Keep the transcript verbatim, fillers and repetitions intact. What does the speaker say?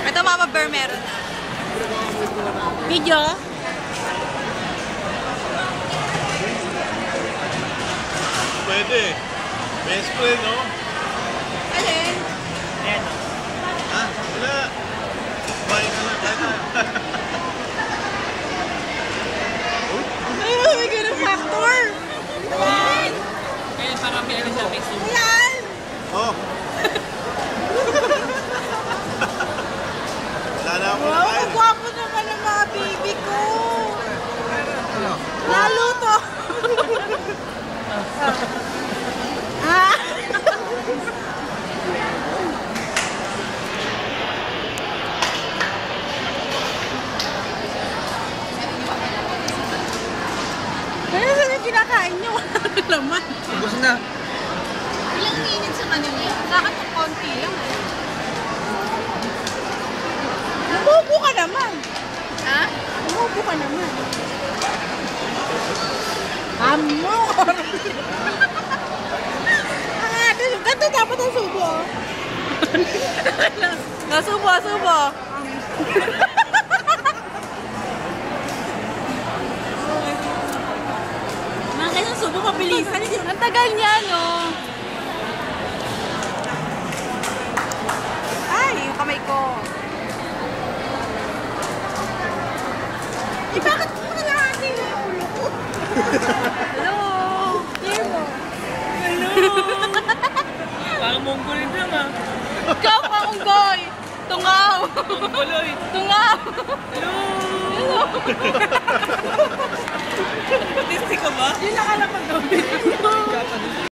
Ito Mama Bear meron na. Video? Pwede. Best friend, no? Alin? Ayan. Ha? Wala. Kumain ka na, kain na. Ay, may ganun factor. Ayan. Ayan, parang pinag sa Facebook. Ayan. Oh. Wala na ako Wow, nakain. ang gwapo naman ang mga baby ko. Lalo to. Ah. Ano saan yung kinakain nyo? Walang laman. Ubus na. Ilang minutes sa kanila? Sa akin ng konti lang. Umubo ka naman. Ha? Umubo ka naman. Amo! Ah, ganito dapat ang subo. Nasubo, subo. Mga kanyang subo, mabilisan. Ang tagal niya, no? Ay, yung kamay ko. Eh, bakit mo kalahati yung ulo ko? Hello? Hear mo? Hello! Parang mongolid lang ah. Ikaw ka, unggoy! Tungaw! Mongoloy. Tungaw! Hello! Hello? Autistic ka ba? Yun nakalapag gawin.